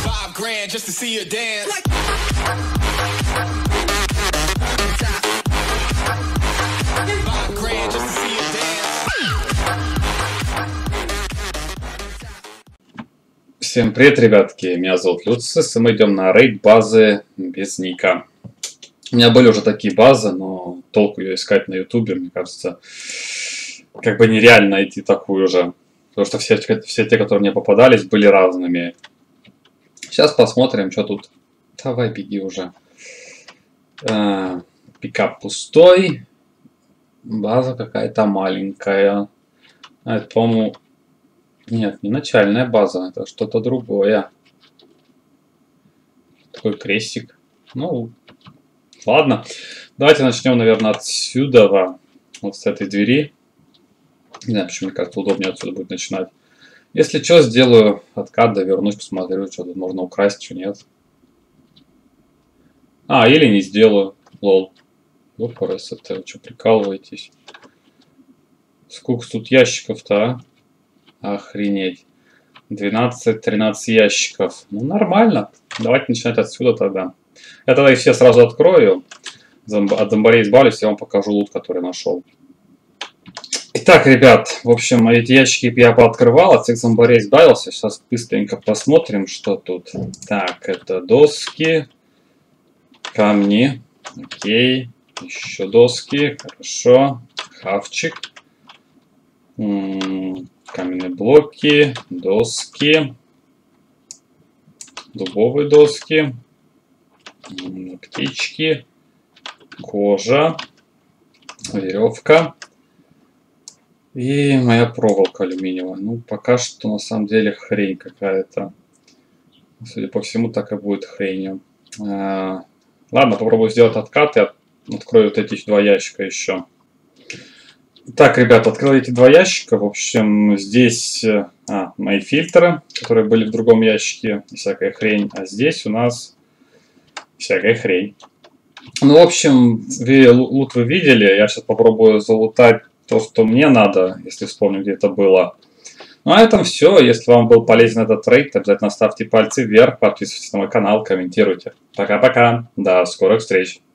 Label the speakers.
Speaker 1: 5 grand just to see you dance.
Speaker 2: Всем привет, ребятки, меня зовут Люцис, и мы идем на рейд базы без ника. У меня были уже такие базы, но толку ее искать на ютубе, мне кажется, как бы нереально найти такую же. Потому что все те, которые мне попадались, были разными. Сейчас посмотрим, что тут. Давай, беги уже. Пикап пустой. База какая-то маленькая. Это, по-моему... Нет, не начальная база, это что-то другое. Такой крестик. Ну, ладно. Давайте начнем, наверное, отсюда. Вот с этой двери. Не знаю, почему, мне кажется, удобнее отсюда будет начинать. Если что, сделаю откат, да вернусь, посмотрю, что тут можно украсть, что нет. Или не сделаю. Лол. Ёпарас, это вы что, прикалываетесь? Сколько тут ящиков-то, а? Охренеть. 12-13 ящиков. Ну, нормально. Давайте начинать отсюда тогда. Я тогда их все сразу открою. От зомбарей избавлюсь, я вам покажу лут, который нашел. Итак, ребят, в общем, эти ящики я пооткрывал, от всех зомбарей избавился. Сейчас быстренько посмотрим, что тут. Так, это доски, камни. Окей. Еще доски. Хорошо. Хавчик. Каменные блоки, доски, дубовые доски, птички, кожа, веревка и моя проволока алюминиевая. Ну, пока что на самом деле хрень какая-то. Судя по всему, так и будет хренью. Ладно, попробую сделать откат и открою вот эти два ящика еще. Так, ребят, открыл эти два ящика. В общем, здесь мои фильтры, которые были в другом ящике, и всякая хрень. А здесь у нас всякая хрень. Ну, в общем, лут вы видели. Я сейчас попробую залутать то, что мне надо, если вспомню, где это было. Ну, а на этом все. Если вам был полезен этот рейд, обязательно ставьте пальцы вверх, подписывайтесь на мой канал, комментируйте. Пока-пока. До скорых встреч.